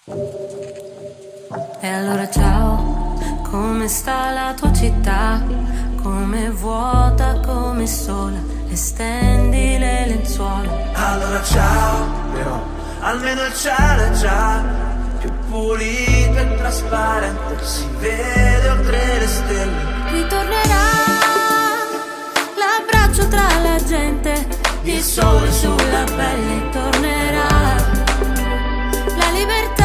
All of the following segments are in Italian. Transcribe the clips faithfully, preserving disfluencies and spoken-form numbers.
E allora ciao, come sta la tua città? Come vuota, come sola, e stendi le lenzuola. Allora ciao, però almeno il cielo è già più pulito e trasparente, si vede oltre le stelle. Ritornerà l'abbraccio tra la gente, il sole sulla pelle, tornerà la libertà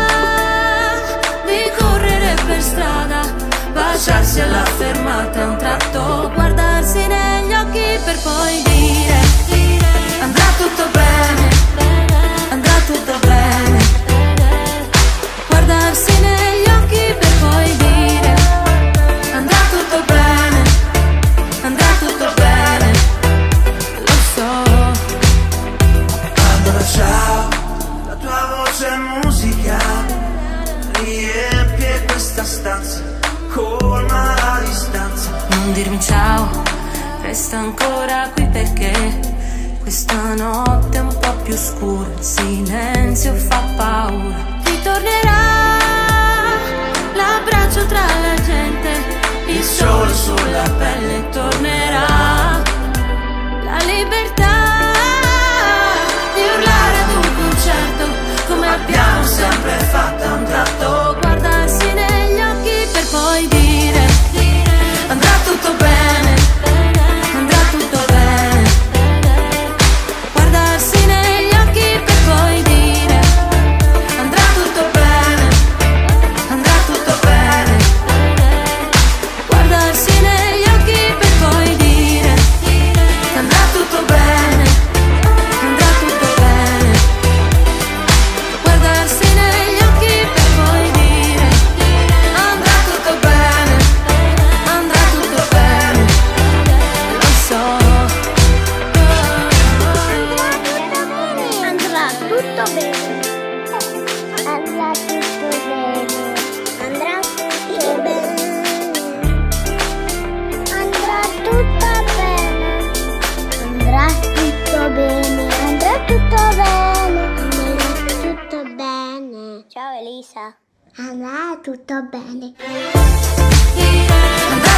di correre per strada, baciarsi alla fermata, un tratto, guardarsi negli occhi per poi dire, dire andrà tutto bene, andrà tutto bene, guardarsi negli occhi per poi dire andrà tutto bene, andrà tutto bene, lo so. Allora ciao, la tua voce è musica, riempie questa stanza, colma la distanza. Non dirmi ciao, resta ancora qui perché questa notte è un po' più scura, il silenzio fa paura. Ritornerà l'abbraccio tra la gente, il sole sulla pelle, tornerà la libertà di urlare ad un concerto, come abbiamo sempre fatto a un tratto, guardarsi negli occhi per poi dire, dire andrà tutto bene, andrà tutto bene, guardarsi negli occhi per poi dire andrà tutto bene, andrà tutto bene, guardarsi negli occhi per poi dire andrà tutto bene, andrà tutto bene, guardarsi negli occhi per poi dire andrà tutto bene, andrà tutto bene, lo so. Andrà tutto bene. Andrà tutto bene. Andrà tutto bene. Andrà tutto bene. Andrà tutto bene. Andrà tutto bene. Andrà tutto bene. Ciao Elisa. Andrà tutto bene. Andrà